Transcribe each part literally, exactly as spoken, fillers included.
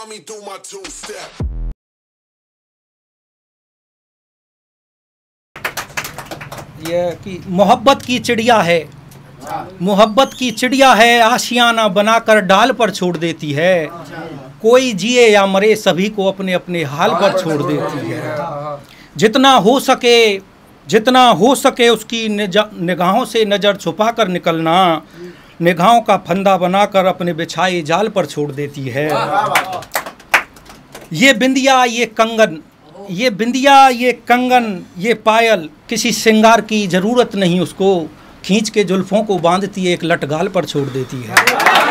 me do my two step. ये कि मोहब्बत की चिड़िया है, मोहब्बत की चिड़िया है, आशियाना बनाकर डाल पर छोड़ देती है। कोई जिए या मरे सभी को अपने अपने हाल पर छोड़ देती है। जितना हो सके जितना हो सके उसकी निगाहों से नज़र छुपा कर निकलना, निगाहों का फंदा बनाकर अपने बिछाए जाल पर छोड़ देती है। ये बिंदिया ये कंगन ये बिंदिया ये कंगन ये पायल, किसी श्रृंगार की ज़रूरत नहीं उसको, खींच के जुल्फ़ों को बांधती है एक लटगाल पर छोड़ देती है।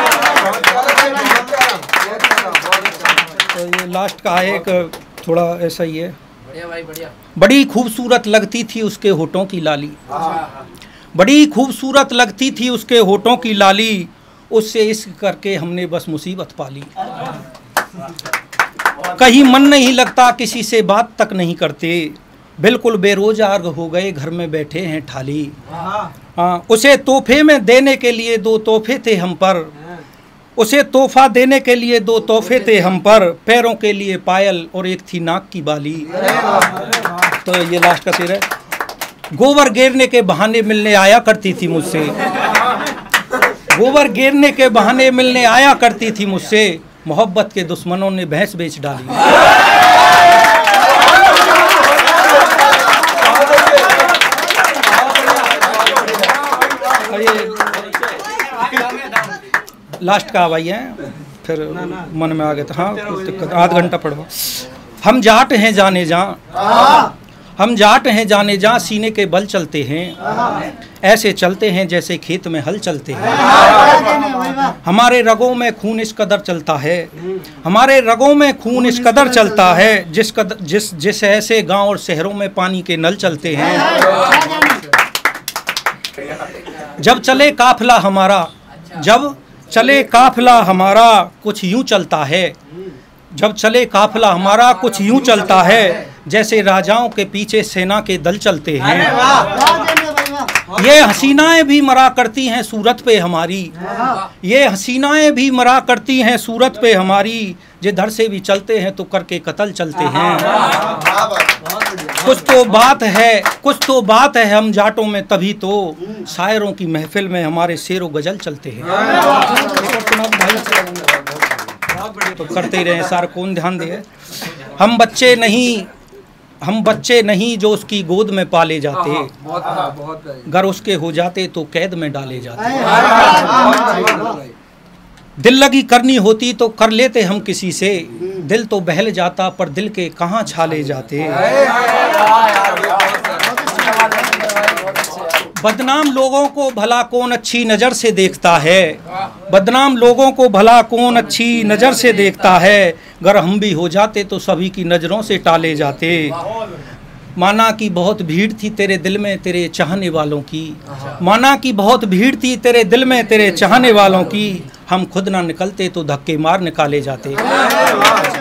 तो ये लास्ट का है एक थोड़ा ऐसा ही है। बढ़िया भाई बढ़िया। बड़ी खूबसूरत लगती थी उसके होठों की लाली, बड़ी खूबसूरत लगती थी उसके होठों की लाली, उससे इश्क करके हमने बस मुसीबत पाली। कहीं मन नहीं लगता किसी से बात तक नहीं करते, बिल्कुल बेरोजगार हो गए घर में बैठे हैं ठाली। हाँ, उसे तोहफे में देने के लिए दो तोहफे थे हम पर, उसे तोहफा देने के लिए दो तोहफे थे हम पर, पैरों के लिए पायल और एक थी नाक की बाली। तो ये लास्ट का शेर है। गोबर गिरने के बहाने मिलने आया करती थी मुझसे, गोबर गिरने के बहाने मिलने आया करती थी मुझसे, मोहब्बत के दुश्मनों ने भैंस बेच डाली। लास्ट का भाई है, फिर मन में आ गया था। हाँ कुछ दिक्कत, आध घंटा पढ़ो। हम जाट हैं जाने जा, हम जाट हैं जाने जा, सीने के बल चलते हैं, ऐसे चलते हैं जैसे खेत में हल चलते हैं। हमारे रगों में खून इस कदर चलता है, हमारे रगों में खून इस कदर चलता है, जिस कदर जिस जिस ऐसे गांव और शहरों में पानी के नल चलते हैं। जब चले काफिला हमारा, जब चले काफिला हमारा कुछ यूं चलता है, जब चले काफिला हमारा कुछ यूं चलता है, जैसे राजाओं के पीछे सेना के दल चलते हैं। ये हसीनाएं भी मरा करती हैं सूरत पे हमारी, ये हसीनाएं भी मरा करती हैं सूरत पे हमारी, जिधर से भी चलते हैं तो करके कत्ल चलते हैं। कुछ तो बात है कुछ तो बात है हम जाटों में, तभी तो शायरों की महफिल में हमारे शेरो गजल चलते हैं। तो करते ही रहे सार, कौन ध्यान दे। हम बच्चे नहीं हम बच्चे नहीं जो उसकी गोद में पाले जाते, अगर उसके हो जाते तो कैद में डाले जाते। दिल लगी करनी होती तो कर लेते हम किसी से, दिल तो बहल जाता पर दिल के कहाँ छाले जाते। बदनाम लोगों को भला कौन अच्छी नज़र से देखता है, बदनाम लोगों को भला कौन अच्छी नज़र से देखता है, अगर हम भी हो जाते तो सभी की नज़रों से टाले जाते। माना कि बहुत भीड़ थी तेरे दिल में तेरे चाहने वालों की, माना कि बहुत भीड़ थी तेरे दिल में तेरे चाहने वालों की, हम खुद ना निकलते तो धक्के मार निकाले जाते।